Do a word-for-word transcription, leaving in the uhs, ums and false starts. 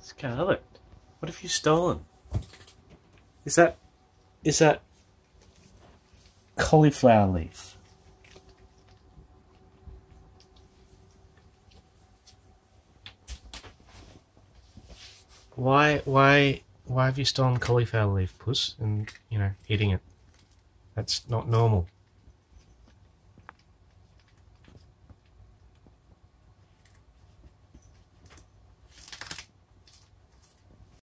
Scarlett, what have you stolen? Is that... is that... cauliflower leaf? Why, why, why have you stolen cauliflower leaf, Puss, and, you know, eating it? That's not normal.